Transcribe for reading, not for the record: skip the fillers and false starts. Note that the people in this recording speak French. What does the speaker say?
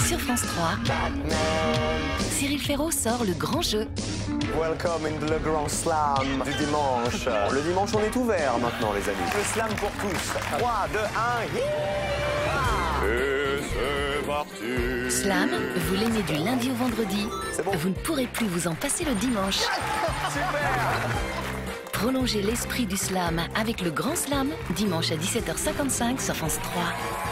Sur France 3, Cyril Ferraud sort le grand jeu. Welcome in le grand slam du dimanche. Le dimanche, on est ouvert maintenant, les amis. Le slam pour tous. 3, 2, 1, et c'est parti. Slam, vous l'aimez du lundi au vendredi. C'est bon. Vous ne pourrez plus vous en passer le dimanche. Super. Prolongez l'esprit du slam avec le grand slam, dimanche à 17h55 sur France 3.